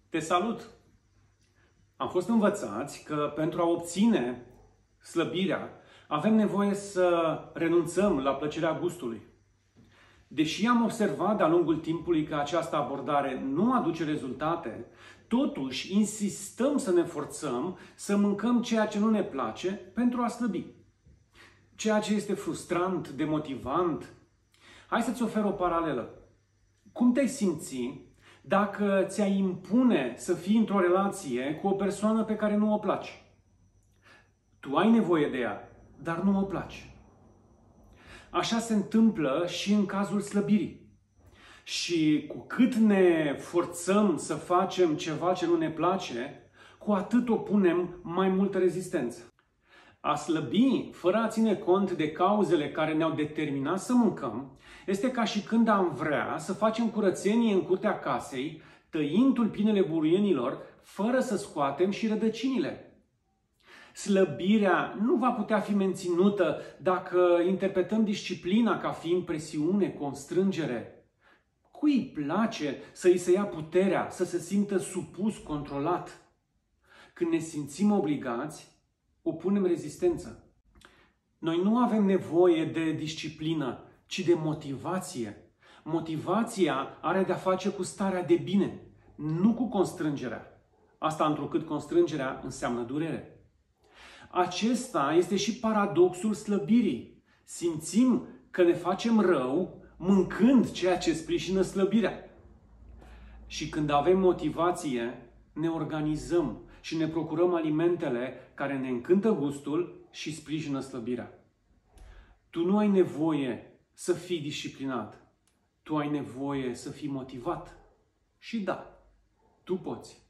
Te salut! Am fost învățați că pentru a obține slăbirea avem nevoie să renunțăm la plăcerea gustului. Deși am observat de-a lungul timpului că această abordare nu aduce rezultate, totuși insistăm să ne forțăm să mâncăm ceea ce nu ne place pentru a slăbi. Ceea ce este frustrant, demotivant. Hai să-ți ofer o paralelă. Cum te-ai simți dacă ți-ai impune să fii într-o relație cu o persoană pe care nu o placi? Tu ai nevoie de ea, dar nu o placi. Așa se întâmplă și în cazul slăbirii. Și cu cât ne forțăm să facem ceva ce nu ne place, cu atât opunem mai multă rezistență. A slăbi, fără a ține cont de cauzele care ne-au determinat să mâncăm, este ca și când am vrea să facem curățenie în curtea casei, tăind tulpinele buruienilor, fără să scoatem și rădăcinile. Slăbirea nu va putea fi menținută dacă interpretăm disciplina ca fiind presiune, constrângere. Cui îi place să îi se ia puterea, să se simtă supus, controlat? Când ne simțim obligați, opunem rezistență. Noi nu avem nevoie de disciplină, ci de motivație. Motivația are de-a face cu starea de bine, nu cu constrângerea. Asta întrucât constrângerea înseamnă durere. Acesta este și paradoxul slăbirii. Simțim că ne facem rău mâncând ceea ce sprijină slăbirea. Și când avem motivație, ne organizăm și ne procurăm alimentele care ne încântă gustul și sprijină slăbirea. Tu nu ai nevoie să fii disciplinat. Tu ai nevoie să fii motivat. Și da, tu poți.